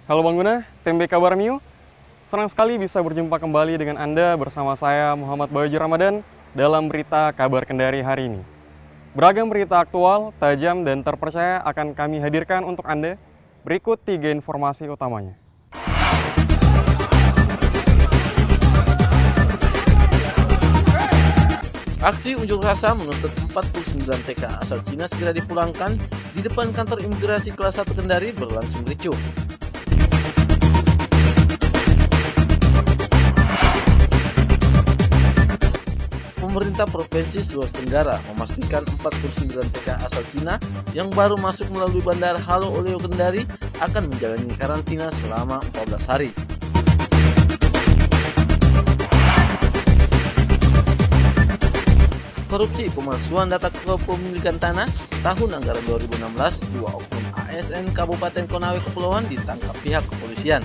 Halo Bang Guna, tim B Kabar Miu. Senang sekali bisa berjumpa kembali dengan Anda bersama saya Muhammad Bayu Ramadan dalam berita Kabar Kendari hari ini. Beragam berita aktual, tajam, dan terpercaya akan kami hadirkan untuk Anda. Berikut 3 informasi utamanya. Aksi unjuk rasa menuntut 49 TKA asal Cina segera dipulangkan di depan kantor imigrasi kelas 1 Kendari berlangsung ricuh. Pemerintah Provinsi Sulawesi Tenggara memastikan 49 TKA asal Cina yang baru masuk melalui Bandara Halo Oleo Kendari akan menjalani karantina selama 14 hari. Korupsi pemalsuan data kepemilikan tanah tahun anggaran 2016, 2 oknum ASN Kabupaten Konawe Kepulauan ditangkap pihak kepolisian.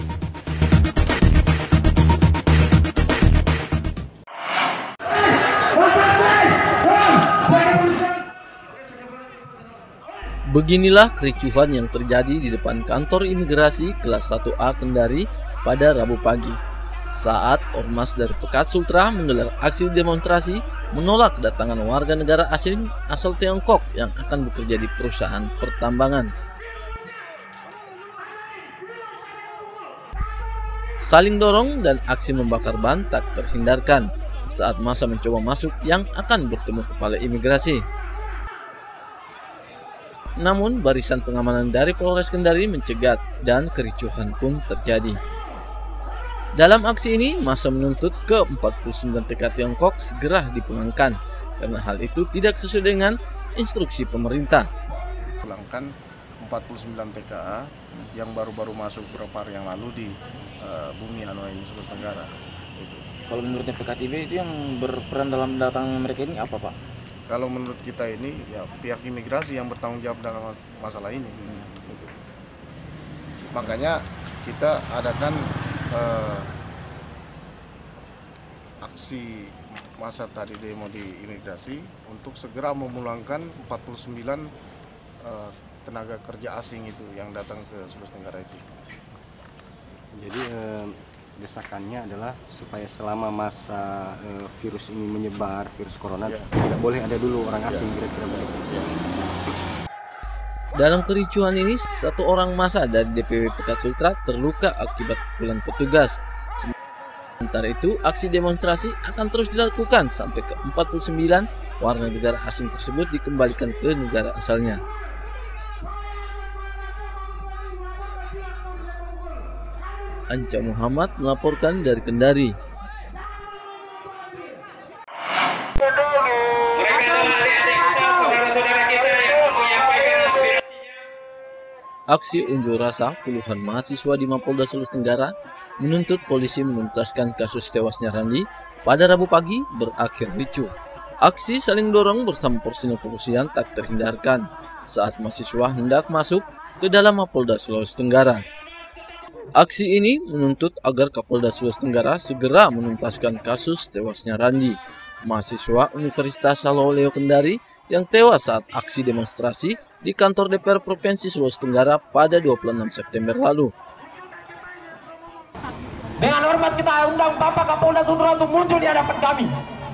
Beginilah kericuhan yang terjadi di depan kantor imigrasi kelas 1A Kendari pada Rabu pagi, saat ormas dari Pekat Sultra menggelar aksi demonstrasi menolak kedatangan warga negara asing asal Tiongkok yang akan bekerja di perusahaan pertambangan. Saling dorong dan aksi membakar ban tak terhindarkan saat masa mencoba masuk yang akan bertemu kepala imigrasi. Namun barisan pengamanan dari Polres Kendari mencegat dan kericuhan pun terjadi. Dalam aksi ini, massa menuntut ke-49 TKA Tiongkok segera dipulangkan karena hal itu tidak sesuai dengan instruksi pemerintah. Pulangkan 49 TKA yang baru-baru masuk beberapa hari yang lalu di bumi Hanoi, Sulawesi Tenggara. Kalau menurutnya PKTB itu yang berperan dalam datangnya mereka ini apa, Pak? Kalau menurut kita ini ya pihak imigrasi yang bertanggung jawab dalam masalah ini. Gitu. Makanya kita adakan aksi massa tadi demo di imigrasi untuk segera memulangkan 49 tenaga kerja asing itu yang datang ke Sulawesi Tenggara itu. Jadi desakannya adalah supaya selama masa virus ini menyebar, virus corona, tidak boleh ada dulu orang asing, kira-kira begitu. Dalam kericuhan ini, satu orang massa dari DPW Pekat Sultra terluka akibat pukulan petugas. Sementara itu, aksi demonstrasi akan terus dilakukan sampai ke 49 warga negara asing tersebut dikembalikan ke negara asalnya. Anca Muhammad melaporkan dari Kendari. Aksi unjuk rasa puluhan mahasiswa di Mapolda Sulawesi Tenggara menuntut polisi menuntaskan kasus tewasnya Randi pada Rabu pagi berakhir ricuh. Aksi saling dorong bersama personil kepolisian tak terhindarkan saat mahasiswa hendak masuk ke dalam Mapolda Sulawesi Tenggara. Aksi ini menuntut agar Kapolda Sulawesi Tenggara segera menuntaskan kasus tewasnya Randi, mahasiswa Universitas Halo Oleo Kendari yang tewas saat aksi demonstrasi di kantor DPR Provinsi Sulawesi Tenggara pada 26 September lalu. Dengan hormat kita undang Bapak Kapolda Sultra untuk muncul di hadapan kami.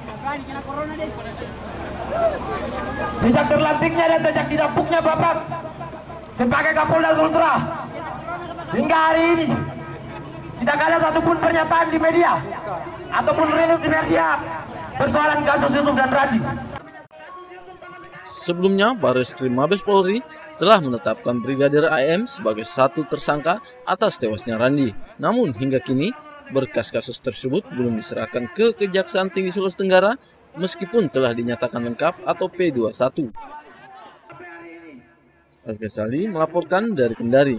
Sejak terlantiknya dan sejak didapuknya Bapak sebagai Kapolda Sultra, hingga hari ini tidak ada satupun pernyataan di media ataupun rilis di media persoalan kasus Yusuf dan Randi. Sebelumnya, Barreskrim Mabes Polri telah menetapkan Brigadir AM sebagai satu tersangka atas tewasnya Randi. Namun hingga kini berkas kasus tersebut belum diserahkan ke Kejaksaan Tinggi Sulawesi Tenggara meskipun telah dinyatakan lengkap atau P21. Al-Ghazali melaporkan dari Kendari.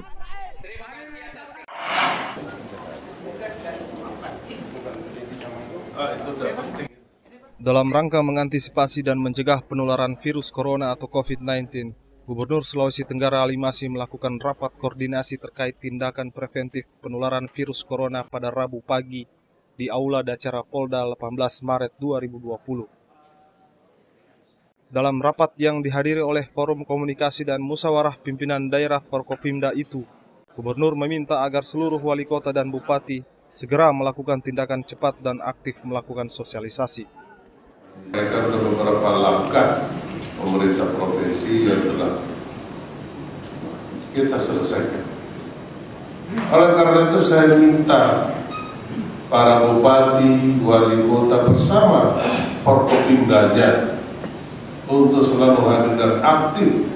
Dalam rangka mengantisipasi dan mencegah penularan virus corona atau COVID-19, Gubernur Sulawesi Tenggara Ali Masih melakukan rapat koordinasi terkait tindakan preventif penularan virus corona pada Rabu pagi di Aula Dacara Polda 18 Maret 2020. Dalam rapat yang dihadiri oleh Forum Komunikasi dan Musyawarah Pimpinan Daerah Forkopimda itu, Gubernur meminta agar seluruh wali kota dan bupati segera melakukan tindakan cepat dan aktif melakukan sosialisasi. Mereka sudah beberapa langkah pemerintah provinsi yang telah kita selesaikan. Oleh karena itu saya minta para bupati, wali kota bersama Forkopimdanya untuk selalu hadir dan aktif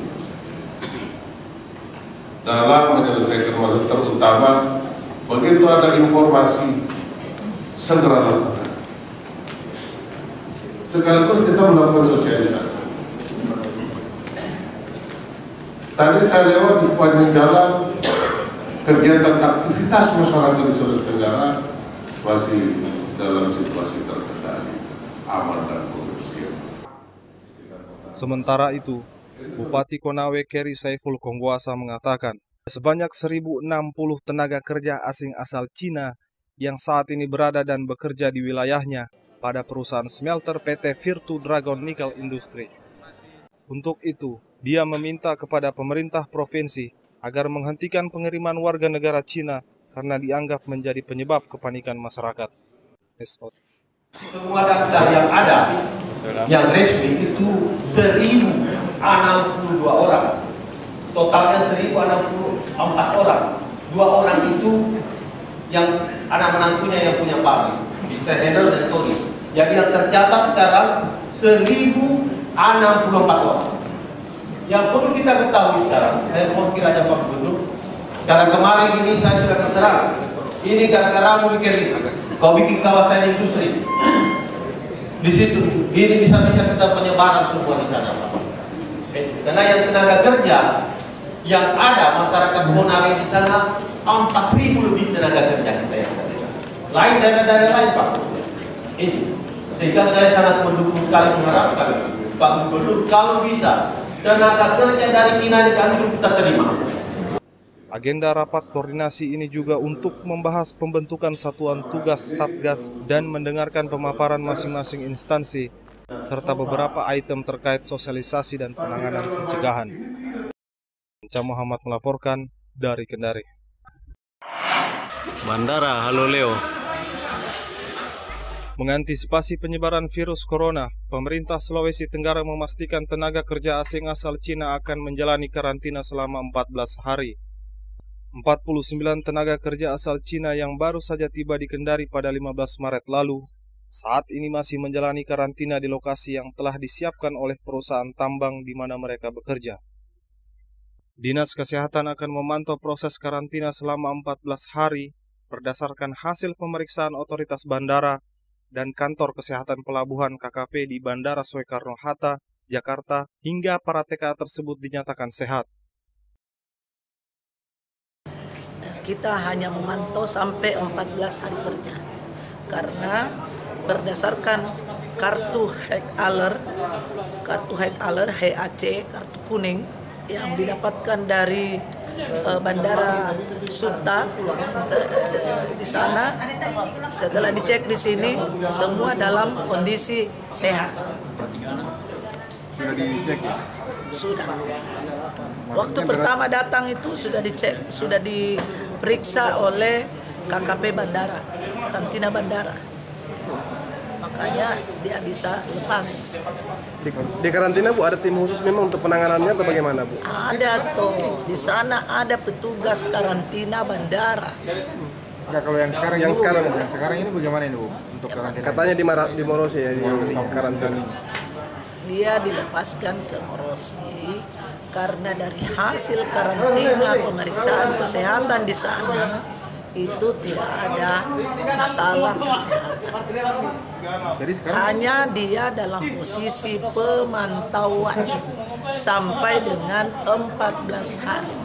dalam menyelesaikan masalah, terutama begitu ada informasi segera lakukan. Sekaligus kita melakukan sosialisasi. Tadi saya lewat di sepanjang jalan, kegiatan aktivitas masyarakat di Sulawesi Tenggara masih dalam situasi terkendali, aman dan kondusif. Sementara itu, Bupati Konawe Keri Saiful Kongguasa mengatakan, sebanyak 1.060 tenaga kerja asing asal Cina yang saat ini berada dan bekerja di wilayahnya pada perusahaan smelter PT Virtu Dragon Nickel Industry. Untuk itu, dia meminta kepada pemerintah provinsi agar menghentikan pengiriman warga negara Cina karena dianggap menjadi penyebab kepanikan masyarakat. Semua daftar yang ada, yang resmi itu 1.062 orang. Totalnya 1.064 orang. 2 orang itu yang anak menantunya yang punya pabrik, Mr. Hendel dan Tony. Jadi yang tercatat sekarang 1.064 orang. Yang perlu kita ketahui sekarang, saya mohon kiranya Pak Gubernur, karena kemarin ini saya sudah diserang. Ini gara-gara kamu bikin kau bikin kawasan industri. Di situ, ini bisa-bisa kita penyebaran semua di sana, Pak. Karena yang tenaga kerja yang ada masyarakat Konawe di sana 4.000 lebih tenaga kerja kita yang ada di sana. Lain daerah-daerah lain, Pak. Ini sehingga saya sangat mendukung sekali, mengharapkan Pak Gubernur kalau bisa tenaga kerja dari Cina di Bandung kita terima. Agenda rapat koordinasi ini juga untuk membahas pembentukan satuan tugas Satgas dan mendengarkan pemaparan masing-masing instansi, serta beberapa item terkait sosialisasi dan penanganan pencegahan. Encam Muhammad melaporkan dari Kendari. Bandara Halo Leo. Mengantisipasi penyebaran virus corona, pemerintah Sulawesi Tenggara memastikan tenaga kerja asing asal Cina akan menjalani karantina selama 14 hari. 49 tenaga kerja asal Cina yang baru saja tiba di Kendari pada 15 Maret lalu, saat ini masih menjalani karantina di lokasi yang telah disiapkan oleh perusahaan tambang di mana mereka bekerja. Dinas Kesehatan akan memantau proses karantina selama 14 hari berdasarkan hasil pemeriksaan otoritas bandara dan kantor kesehatan pelabuhan KKP di Bandara Soekarno-Hatta, Jakarta, hingga para TKA tersebut dinyatakan sehat. Kita hanya memantau sampai 14 hari kerja karena berdasarkan kartu Health Alert HAC, kartu kuning yang didapatkan dari Bandara Suta di sana, setelah dicek di sini semua dalam kondisi sehat. Sudah dicek ya? Sudah. Waktu pertama datang itu sudah dicek, sudah diperiksa oleh KKP bandara, karantina bandara. Makanya dia bisa lepas. Di karantina Bu, ada tim khusus memang untuk penanganannya atau bagaimana Bu? Ada tuh, di sana ada petugas karantina bandara. Nah, kalau yang sekarang ini bagaimana ini Bu untuk karantina? Katanya di Morosi ya, di karantina. Dia dilepaskan ke Morosi karena dari hasil karantina pemeriksaan kesehatan di sana itu tidak ada masalah kesehatan. Hanya dia dalam posisi pemantauan sampai dengan 14 hari.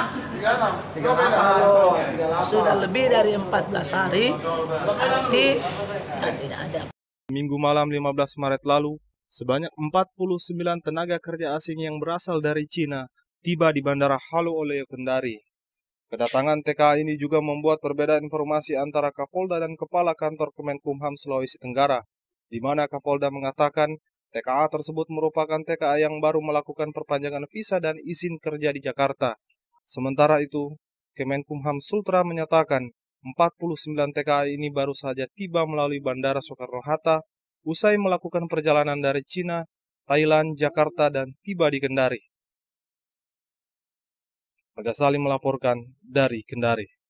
Kalau sudah lebih dari 14 hari, berarti tidak ada. Minggu malam 15 Maret lalu, sebanyak 49 tenaga kerja asing yang berasal dari Cina tiba di Bandara Halo Leo Kendari. Kedatangan TKA ini juga membuat perbedaan informasi antara Kapolda dan Kepala Kantor Kemenkumham Sulawesi Tenggara, di mana Kapolda mengatakan TKA tersebut merupakan TKA yang baru melakukan perpanjangan visa dan izin kerja di Jakarta. Sementara itu, Kemenkumham Sultra menyatakan 49 TKI ini baru saja tiba melalui Bandara Soekarno-Hatta usai melakukan perjalanan dari Cina, Thailand, Jakarta, dan tiba di Kendari. Raga Salim melaporkan dari Kendari.